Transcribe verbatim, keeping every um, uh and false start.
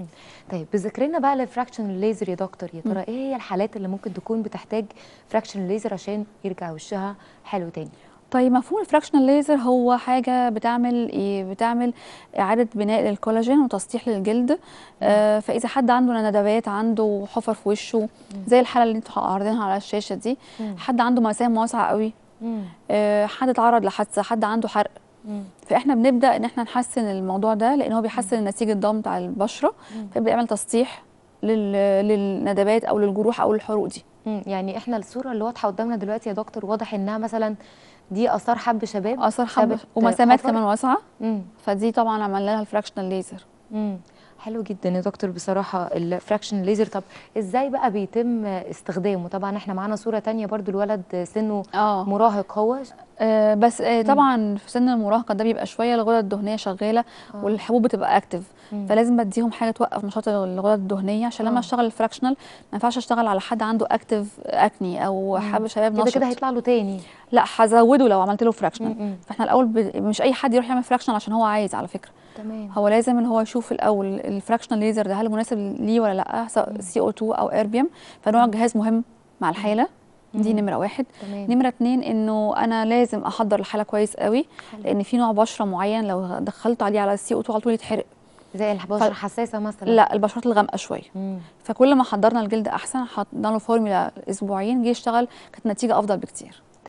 طيب بذكر لنا بقى الفراكشن الليزر يا دكتور، يا ترى ايه هي الحالات اللي ممكن تكون بتحتاج فراكشن ليزر عشان يرجع وشها حلو تاني؟ طيب مفهوم الفراكشنال ليزر هو حاجه بتعمل ايه؟ بتعمل اعاده بناء للكولاجين وتسطيح للجلد. آه فاذا حد عنده ندبات، عنده حفر في وشه زي الحاله اللي انتوا عارضينها على الشاشه دي، مم. حد عنده مسام واسعه قوي، مم. آه حد اتعرض لحادثه، حد عنده حرق، مم. فاحنا بنبدا ان احنا نحسن الموضوع ده، لان هو بيحسن النسيج الضام بتاع البشره، فيبدا يعمل تسطيح لل... للندبات او للجروح او للحروق دي. مم. يعني احنا الصوره اللي واضحه قدامنا دلوقتي يا دكتور واضح انها مثلا دي اثار حب شباب، اثار حب سابت ومسامات حفر. كمان واسعه. مم. فدي طبعا عملنا لها الفراكشنال ليزر. امم حلو جدا يا دكتور بصراحه الفراكشن ليزر. طب ازاي بقى بيتم استخدامه؟ طبعا احنا معانا صوره تانية برضو الولد سنه اه مراهق هو. آه، بس آه طبعا في سن المراهقه ده بيبقى شويه الغدد الدهنيه شغاله آه. والحبوب بتبقى اكتف، مم. فلازم بديهم حاجه توقف نشاط الغدد الدهنيه عشان لما آه. اشتغل الفراكشنال ما ينفعش اشتغل على حد عنده اكتف اكني او حب شباب كده نشط. كده هيطلع له تاني. لا هزوده لو عملت له فراكشنال. مم. فاحنا الاول ب... مش اي حد يروح يعمل فراكشنال عشان هو عايز على فكره. تمام. هو لازم ان هو يشوف الاول الفراكشنال ليزر ده هل مناسب ليه ولا لا، سواء سي او اتنين او اربيوم، فنوع الجهاز مهم مع الحاله. دي نمره واحد. تمام. نمره اتنين انه انا لازم احضر الحاله كويس قوي، حلو. لان في نوع بشره معين لو دخلت عليه على السي او اتنين على طول يتحرق. زي البشره ف... حساسه مثلا؟ لا البشرات الغامقه شويه. مم. فكل ما حضرنا الجلد احسن، حطينا له فورمولا اسبوعين، جه يشتغل كانت نتيجه افضل بكتير.